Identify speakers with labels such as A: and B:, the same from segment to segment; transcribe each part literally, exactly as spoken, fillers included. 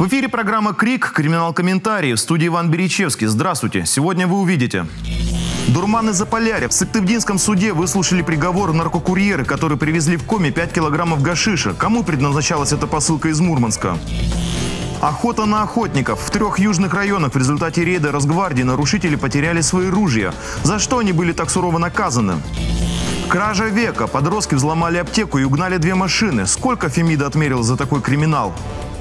A: эфире программа «Крик. Криминал-комментарии». В студии Иван Беричевский. Здравствуйте. Сегодня вы увидите. Дурман из Заполярья. В Сыктывдинском суде выслушали приговор наркокурьеры, которые привезли в коме пять килограммов гашиша. Кому предназначалась эта посылка из Мурманска? Охота на охотников. В трех южных районах в результате рейда Росгвардии нарушители потеряли свои ружья. За что они были так сурово наказаны? Кража века. Подростки взломали аптеку и угнали две машины. Сколько Фемида отмерил за такой криминал?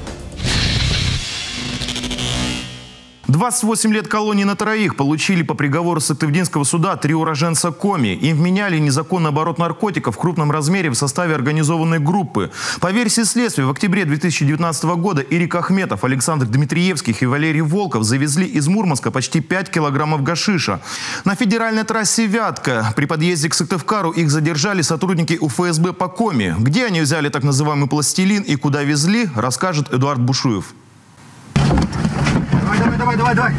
A: двадцать восемь лет колонии на троих получили по приговору Сыктывдинского суда три уроженца Коми. Им вменяли незаконный оборот наркотиков в крупном размере в составе организованной группы. По версии следствия, в октябре две тысячи девятнадцатого года Ирик Ахметов, Александр Дмитриевских и Валерий Волков завезли из Мурманска почти пять килограммов гашиша. На федеральной трассе Вятка при подъезде к Сыктывкару их задержали сотрудники УФСБ по Коми. Где они взяли так называемый пластилин и куда везли, расскажет Эдуард Бушуев.
B: Давай, давай, давай, давай.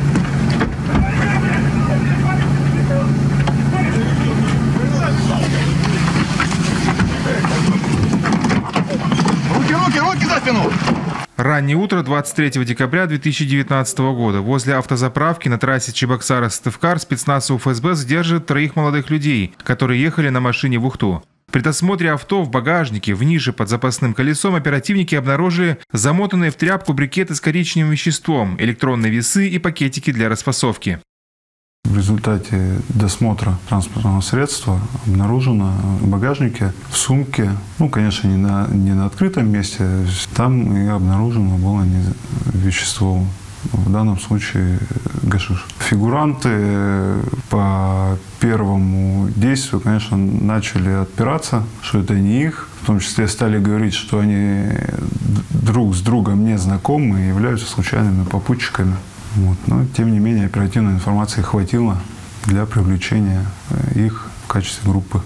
B: Руки, руки, руки за спину.
C: Раннее утро двадцать третьего декабря две тысячи девятнадцатого года. Возле автозаправки на трассе Чебоксары-Сыктывкар спецназ УФСБ задерживает троих молодых людей, которые ехали на машине в Ухту. При досмотре авто в багажнике, в нише под запасным колесом оперативники обнаружили замотанные в тряпку брикеты с коричневым веществом, электронные весы и пакетики для расфасовки.
D: В результате досмотра транспортного средства обнаружено в багажнике, в сумке, ну, конечно, не на, не на открытом месте, там и обнаружено было вещество. В данном случае гашиш. Фигуранты по первому действию, конечно, начали отпираться, что это не их. В том числе стали говорить, что они друг с другом не знакомы и являются случайными попутчиками. Вот. Но, тем не менее, оперативной информации хватило для привлечения их в качестве группы.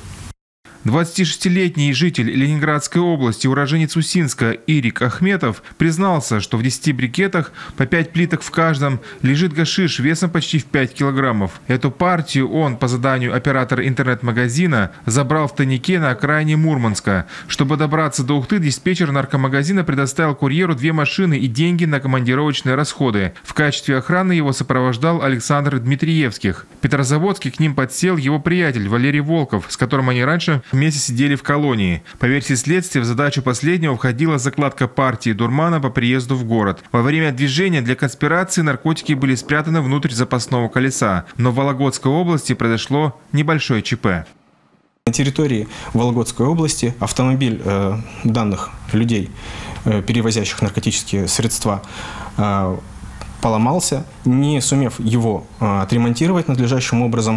C: двадцатишестилетний житель Ленинградской области, уроженец Усинска Ирик Ахметов признался, что в десяти брикетах по пять плиток в каждом лежит гашиш весом почти в пять килограммов. Эту партию он по заданию оператора интернет-магазина забрал в тайнике на окраине Мурманска. Чтобы добраться до Ухты, диспетчер наркомагазина предоставил курьеру две машины и деньги на командировочные расходы. В качестве охраны его сопровождал Александр Дмитриевских. В Петрозаводске к ним подсел его приятель Валерий Волков, с которым они раньше вместе сидели в колонии. По версии следствия, в задачу последнего входила закладка партии дурмана по приезду в город. Во время движения для конспирации наркотики были спрятаны внутрь запасного колеса. Но в Вологодской области произошло небольшое ЧП.
E: На территории Вологодской области автомобиль э, данных людей, э, перевозящих наркотические средства, э, поломался. Не сумев его э, отремонтировать надлежащим образом,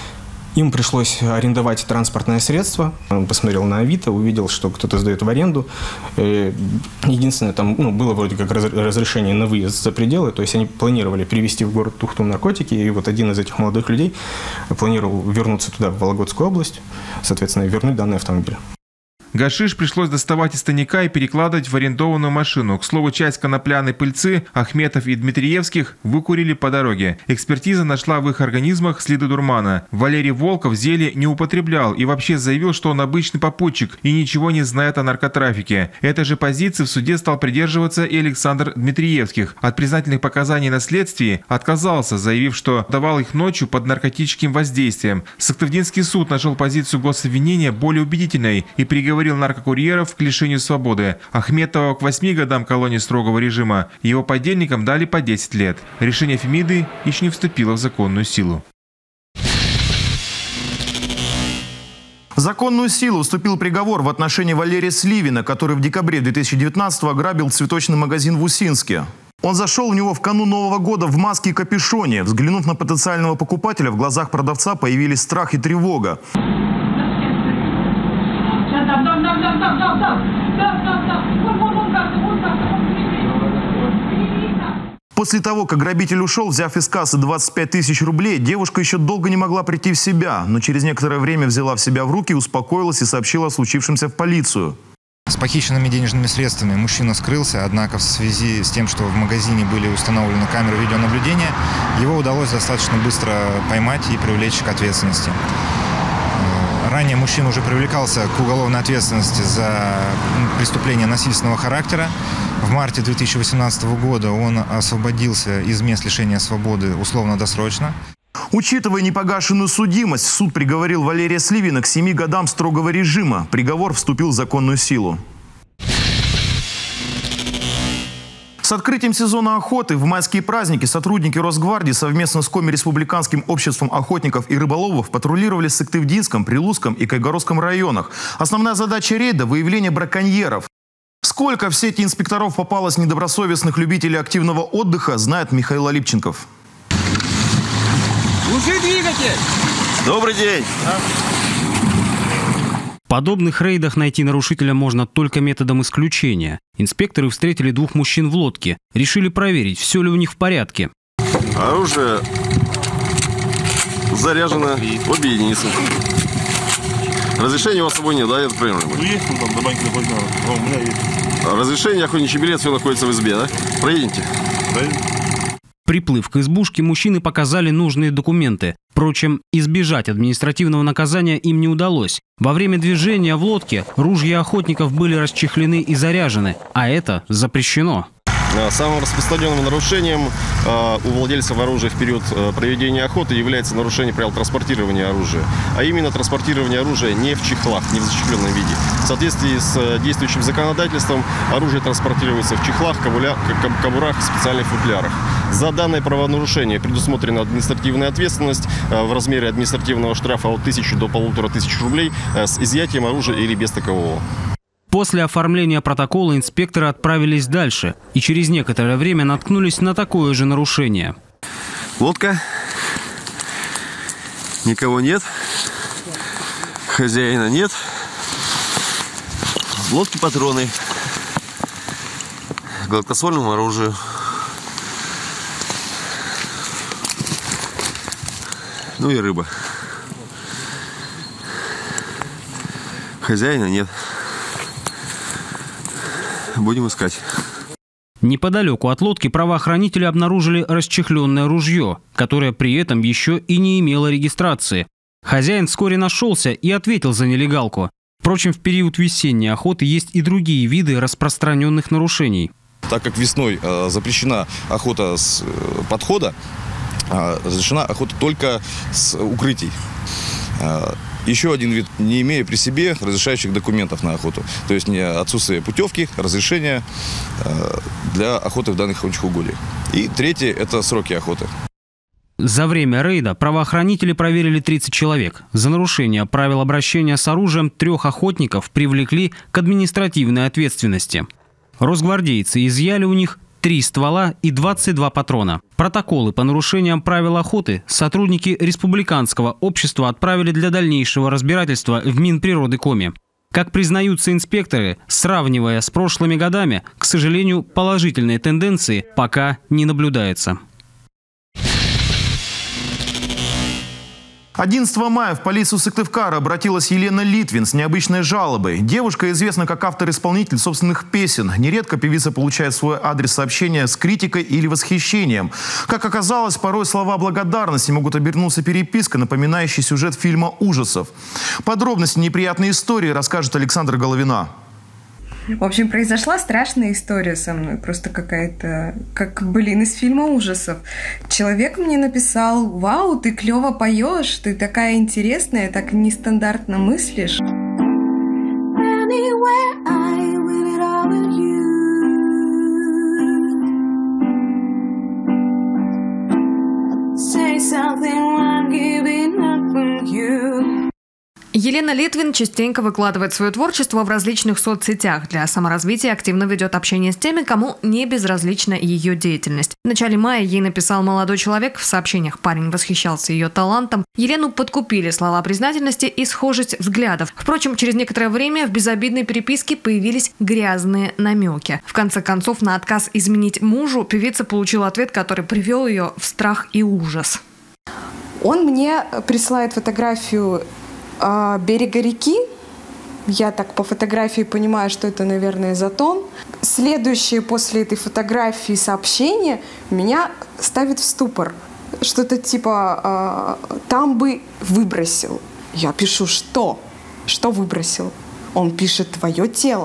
E: им пришлось арендовать транспортное средство. Он посмотрел на Авито, увидел, что кто-то сдает в аренду. Единственное, там ну, было вроде как разрешение на выезд за пределы, то есть они планировали привезти в город Ухту наркотики, и вот один из этих молодых людей планировал вернуться туда, в Вологодскую область, соответственно, вернуть данный автомобиль.
C: Гашиш пришлось доставать из тайника и перекладывать в арендованную машину. К слову, часть конопляной пыльцы Ахметов и Дмитриевских выкурили по дороге. Экспертиза нашла в их организмах следы дурмана. Валерий Волков зелье не употреблял и вообще заявил, что он обычный попутчик и ничего не знает о наркотрафике. Этой же позиции в суде стал придерживаться и Александр Дмитриевских. От признательных показаний на следствии отказался, заявив, что давал их ночью под наркотическим воздействием. Сыктывдинский суд нашел позицию гособвинения более убедительной и приговорил наркокурьеров к лишению свободы. Ахметова к восьми годам колонии строгого режима. Его подельникам дали по десять лет. Решение Фемиды еще не вступило в законную силу.
A: В законную силу вступил приговор в отношении Валерия Сливина, который в декабре две тысячи девятнадцатого ограбил цветочный магазин в Усинске. Он зашел в него в канун Нового года в маске и капюшоне. Взглянув на потенциального покупателя, в глазах продавца появились страх и тревога. После того, как грабитель ушел, взяв из кассы двадцать пять тысяч рублей, девушка еще долго не могла прийти в себя, но через некоторое время взяла в себя в руки, успокоилась и сообщила о случившемся в полицию.
F: С похищенными денежными средствами мужчина скрылся, однако в связи с тем, что в магазине были установлены камеры видеонаблюдения, его удалось достаточно быстро поймать и привлечь к ответственности. Ранее мужчина уже привлекался к уголовной ответственности за преступление насильственного характера. В марте две тысячи восемнадцатого года он освободился из мест лишения свободы условно-досрочно.
A: Учитывая непогашенную судимость, суд приговорил Валерия Сливина к семи годам строгого режима. Приговор вступил в законную силу. С открытием сезона охоты в майские праздники сотрудники Росгвардии совместно с Коми-республиканским обществом охотников и рыболовов патрулировали в Сыктывдинском, Прилузском и Кайгородском районах. Основная задача рейда – выявление браконьеров. Сколько в сети инспекторов попалось недобросовестных любителей активного отдыха, знает Михаил Алипченков.
G: Глуши двигатель!
H: Добрый день!
I: В подобных рейдах найти нарушителя можно только методом исключения. Инспекторы встретили двух мужчин в лодке. Решили проверить, все ли у них в порядке.
H: Оружие заряжено в обе единицы. Разрешение у вас с собой нет, да? Я так понимаю?
J: Есть, ну там до банки доходит. У меня есть.
H: Разрешение, охотничий билет, все находится в избе, да? Проедете?
J: Проедем.
I: Приплыв к избушке, мужчины показали нужные документы. Впрочем, избежать административного наказания им не удалось. Во время движения в лодке ружья охотников были расчехлены и заряжены, а это запрещено.
H: Самым распространенным нарушением у владельцев оружия в период проведения охоты является нарушение правил транспортирования оружия. А именно транспортирование оружия не в чехлах, не в зачехленном виде. В соответствии с действующим законодательством оружие транспортируется в чехлах, кобурах, специальных футлярах. За данное правонарушение предусмотрена административная ответственность в размере административного штрафа от тысячи до полутора тысяч рублей с изъятием оружия или без такового.
I: После оформления протокола инспекторы отправились дальше и через некоторое время наткнулись на такое же нарушение.
H: Лодка. Никого нет. Хозяина нет. В лодке патроны. К гладкоствольному оружию. Ну и рыба. Хозяина нет. Будем искать.
I: Неподалеку от лодки правоохранители обнаружили расчехленное ружье, которое при этом еще и не имело регистрации. Хозяин вскоре нашелся и ответил за нелегалку. Впрочем, в период весенней охоты есть и другие виды распространенных нарушений.
J: Так как весной э, запрещена охота с э, подхода, э, разрешена охота только с укрытий. Э, Еще один вид, не имея при себе разрешающих документов на охоту. То есть отсутствие путевки, разрешения для охоты в данных охотничьих угодьях. И третье – это сроки охоты.
I: За время рейда правоохранители проверили тридцать человек. За нарушение правил обращения с оружием трех охотников привлекли к административной ответственности. Росгвардейцы изъяли у них три ствола и двадцать два патрона. Протоколы по нарушениям правил охоты сотрудники Республиканского общества отправили для дальнейшего разбирательства в Минприроды Коми. Как признаются инспекторы, сравнивая с прошлыми годами, к сожалению, положительной тенденции пока не наблюдается.
A: одиннадцатого мая в полицию Сыктывкара обратилась Елена Литвин с необычной жалобой. Девушка известна как автор-исполнитель собственных песен. Нередко певица получает свой адрес сообщения с критикой или восхищением. Как оказалось, порой слова благодарности могут обернуться перепиской, напоминающей сюжет фильма ужасов. Подробности неприятной истории расскажет Александра Головина.
K: В общем, произошла страшная история со мной. Просто какая-то, как, блин, из фильма ужасов. Человек мне написал: «Вау, ты клево поешь, ты такая интересная, так нестандартно мыслишь».
L: Елена Литвин частенько выкладывает свое творчество в различных соцсетях. Для саморазвития активно ведет общение с теми, кому не безразлична ее деятельность. В начале мая ей написал молодой человек. В сообщениях парень восхищался ее талантом. Елену подкупили слова признательности и схожесть взглядов. Впрочем, через некоторое время в безобидной переписке появились грязные намеки. В конце концов, на отказ изменить мужу певица получила ответ, который привел ее в страх и ужас.
K: Он мне присылает фотографию берега реки. Я так по фотографии понимаю, что это, наверное, затон. Следующее после этой фотографии сообщение меня ставит в ступор. Что-то типа «там бы выбросил». Я пишу «что?» Что выбросил? Он пишет «твое тело».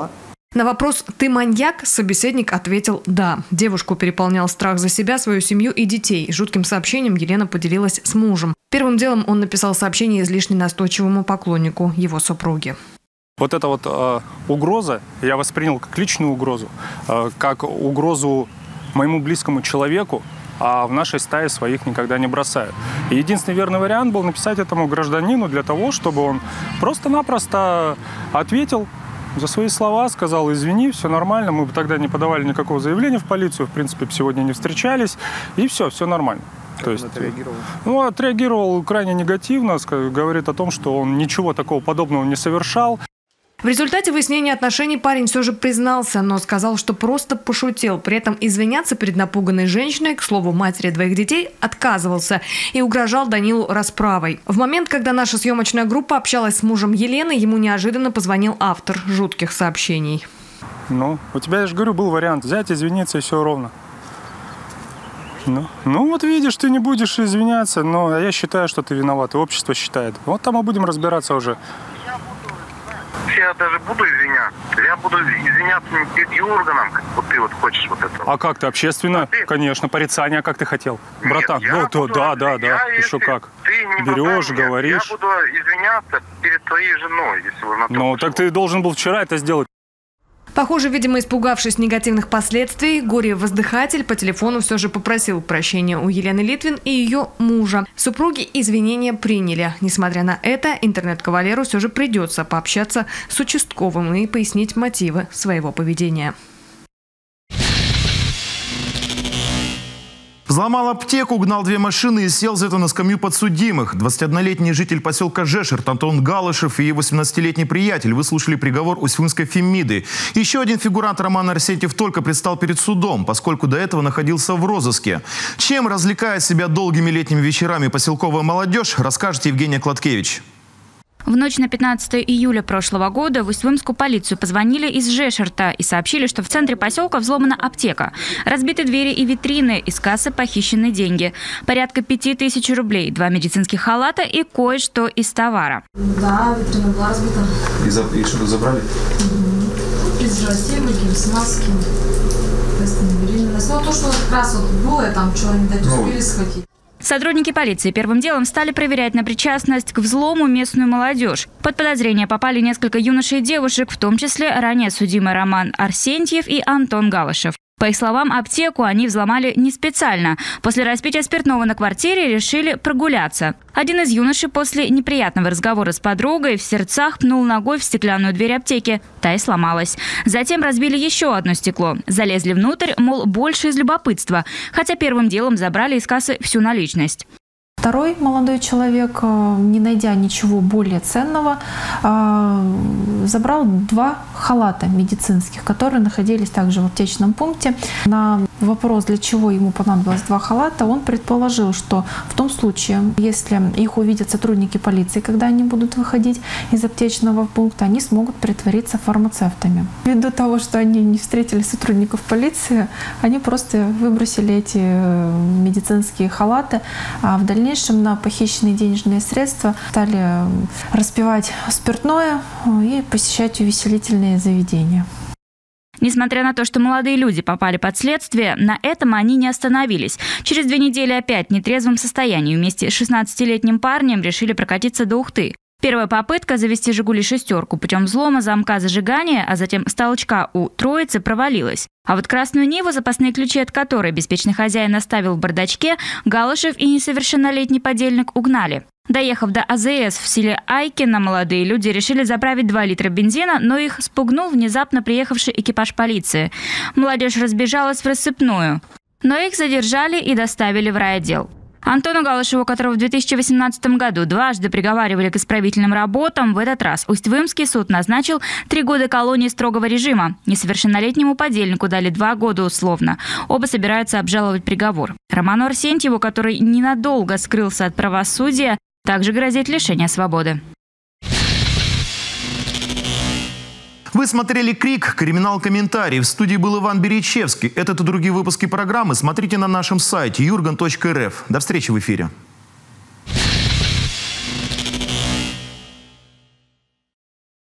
L: На вопрос «ты маньяк?» собеседник ответил «да». Девушку переполнял страх за себя, свою семью и детей. Жутким сообщением Елена поделилась с мужем. Первым делом он написал сообщение излишне настойчивому поклоннику его супруги.
G: Вот эта вот э, угроза я воспринял как личную угрозу, э, как угрозу моему близкому человеку, а в нашей стае своих никогда не бросаю. И единственный верный вариант был написать этому гражданину для того, чтобы он просто-напросто ответил за свои слова, сказал: извини, все нормально, мы бы тогда не подавали никакого заявления в полицию, в принципе, сегодня не встречались, и все, все нормально. Как То есть, он отреагировал? Ну, отреагировал крайне негативно, говорит о том, что он ничего такого подобного не совершал.
L: В результате выяснения отношений парень все же признался, но сказал, что просто пошутил. При этом извиняться перед напуганной женщиной, к слову, матери двоих детей, отказывался и угрожал Данилу расправой. В момент, когда наша съемочная группа общалась с мужем Елены, ему неожиданно позвонил автор жутких сообщений.
G: Ну, у тебя, я же говорю, был вариант взять, извиниться и все ровно. Ну, ну вот видишь, ты не будешь извиняться, но я считаю, что ты виноват, и общество считает. Вот там мы будем разбираться уже.
M: Я даже буду извиняться. Я буду извиняться не перед Юрганом, как вот ты вот хочешь вот это.
G: А как ты, общественно? А ты... Конечно, порицание, как ты хотел. Нет, Братан, ну, буду, да, да, да, я, еще как.
M: Ты не
G: берешь, говоришь.
M: Я буду извиняться перед твоей женой, если вы на то
G: Ну, так ты должен был вчера это сделать.
L: Похоже, видимо, испугавшись негативных последствий, горе-воздыхатель по телефону все же попросил прощения у Елены Литвин и ее мужа. Супруги извинения приняли. Несмотря на это, интернет-кавалеру все же придется пообщаться с участковым и пояснить мотивы своего поведения.
A: Взломал аптеку, угнал две машины и сел за это на скамью подсудимых. двадцатиоднолетний житель поселка Жешерт Антон Галышев и его восемнадцатилетний приятель выслушали приговор Усть-Фымской Фемиды. Еще один фигурант Роман Арсентьев только предстал перед судом, поскольку до этого находился в розыске. Чем развлекает себя долгими летними вечерами поселковая молодежь, расскажет Евгения Кладкевич.
N: В ночь на пятнадцатое июля прошлого года в Усть-Фымскую полицию позвонили из Жешерта и сообщили, что в центре поселка взломана аптека. Разбиты двери и витрины, из кассы похищены деньги. Порядка пяти тысяч рублей, два медицинских халата и кое-что из товара.
O: Да, витрина была разбита.
J: И, за... и что-то забрали?
O: Угу. Презервативы, смазки. Ну, то, что как раз вот было, там что они дать успели ну. схватить.
N: Сотрудники полиции первым делом стали проверять на причастность к взлому местную молодежь. Под подозрение попали несколько юношей и девушек, в том числе ранее судимый Роман Арсентьев и Антон Галышев. По их словам, аптеку они взломали не специально. После распития спиртного на квартире решили прогуляться. Один из юношей после неприятного разговора с подругой в сердцах пнул ногой в стеклянную дверь аптеки. Та и сломалась. Затем разбили еще одно стекло. Залезли внутрь, мол, больше из любопытства. Хотя первым делом забрали из кассы всю наличность.
P: Второй молодой человек, не найдя ничего более ценного, забрал два халата медицинских, которые находились также в аптечном пункте. На вопрос, для чего ему понадобилось два халата, он предположил, что в том случае, если их увидят сотрудники полиции, когда они будут выходить из аптечного пункта, они смогут притвориться фармацевтами. Ввиду того, что они не встретили сотрудников полиции, они просто выбросили эти медицинские халаты, а в дальнейшем В дальнейшем на похищенные денежные средства стали распивать спиртное и посещать увеселительные заведения.
N: Несмотря на то, что молодые люди попали под следствие, на этом они не остановились. Через две недели опять в нетрезвом состоянии вместе с шестнадцатилетним парнем решили прокатиться до Ухты. Первая попытка завести «Жигули» шестерку путем взлома замка зажигания, а затем толчка у троицы провалилась. А вот красную Ниву, запасные ключи от которой беспечный хозяин оставил в бардачке, Галышев и несовершеннолетний подельник угнали. Доехав до А Зэ Эс в селе Айкино, молодые люди решили заправить два литра бензина, но их спугнул внезапно приехавший экипаж полиции. Молодежь разбежалась в рассыпную, но их задержали и доставили в райотдел. Антону Галышеву, которого в две тысячи восемнадцатом году дважды приговаривали к исправительным работам, в этот раз Усть-Фымский суд назначил три года колонии строгого режима. Несовершеннолетнему подельнику дали два года условно. Оба собираются обжаловать приговор. Роману Арсентьеву, который ненадолго скрылся от правосудия, также грозит лишение свободы.
A: Вы смотрели «Крик», криминал-комментарий. В студии был Иван Беречевский. Этот и другие выпуски программы смотрите на нашем сайте юрган точка эр эф. До встречи в эфире.